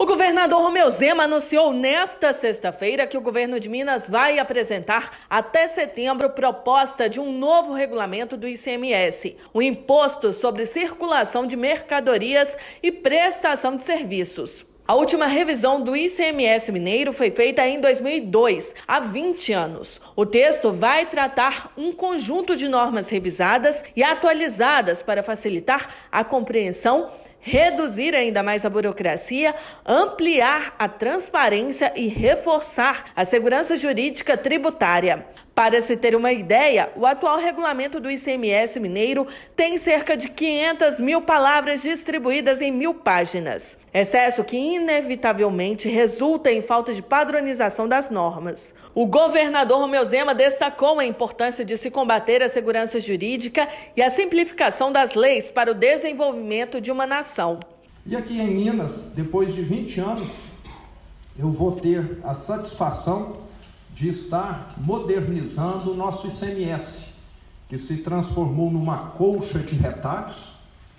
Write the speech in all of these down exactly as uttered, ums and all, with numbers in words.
O governador Romeu Zema anunciou nesta sexta-feira que o governo de Minas vai apresentar até setembro proposta de um novo regulamento do I C M S, o Imposto sobre Circulação de Mercadorias e Prestação de Serviços. A última revisão do I C M S mineiro foi feita em dois mil e dois, há vinte anos. O texto vai tratar um conjunto de normas revisadas e atualizadas para facilitar a compreensão, reduzir ainda mais a burocracia, ampliar a transparência e reforçar a segurança jurídica tributária. Para se ter uma ideia, o atual regulamento do I C M S mineiro tem cerca de quinhentas mil palavras distribuídas em mil páginas. Excesso que inevitavelmente resulta em falta de padronização das normas. O governador Romeu Zema destacou a importância de se combater a segurança jurídica e a simplificação das leis para o desenvolvimento de uma nação. E aqui em Minas, depois de vinte anos, eu vou ter a satisfação de estar modernizando o nosso I C M S, que se transformou numa colcha de retalhos.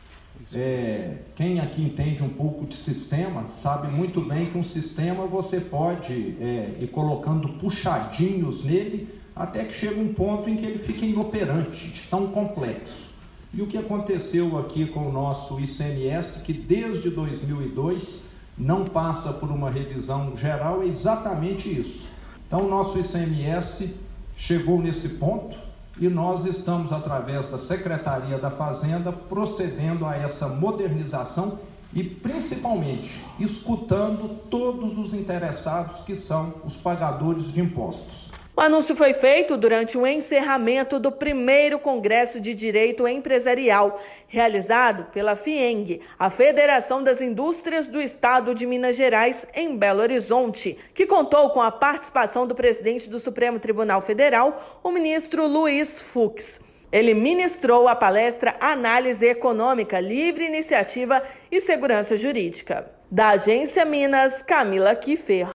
É, quem aqui entende um pouco de sistema sabe muito bem que um sistema você pode é, ir colocando puxadinhos nele até que chega um ponto em que ele fica inoperante, de tão complexo. E o que aconteceu aqui com o nosso I C M S, que desde dois mil e dois não passa por uma revisão geral, é exatamente isso. Então, o nosso I C M S chegou nesse ponto e nós estamos, através da Secretaria da Fazenda, procedendo a essa modernização e, principalmente, escutando todos os interessados que são os pagadores de impostos. O anúncio foi feito durante o encerramento do primeiro Congresso de Direito Empresarial, realizado pela FIENG, a Federação das Indústrias do Estado de Minas Gerais, em Belo Horizonte, que contou com a participação do presidente do Supremo Tribunal Federal, o ministro Luiz Fux. Ele ministrou a palestra Análise Econômica, Livre Iniciativa e Segurança Jurídica. Da Agência Minas, Camila Kiffer.